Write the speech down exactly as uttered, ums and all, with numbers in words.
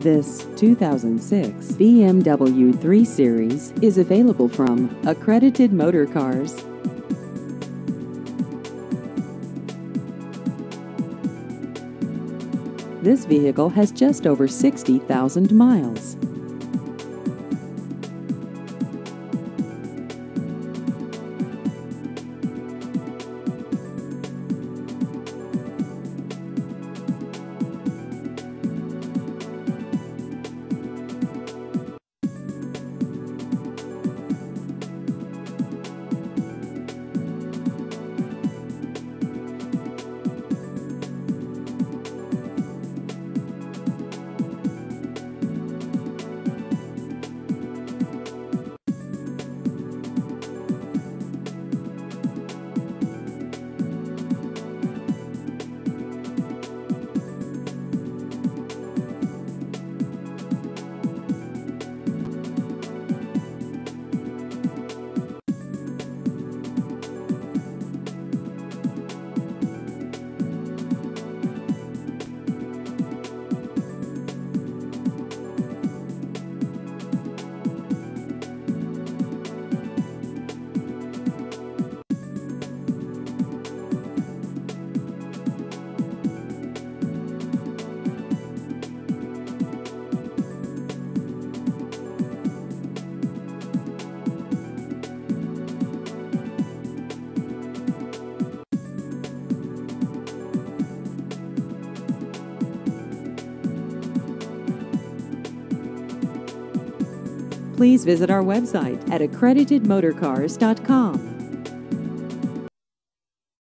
This two thousand six B M W three series is available from Accredited Motorcars. This vehicle has just over sixty thousand miles. Please visit our website at accredited motorcars dot com.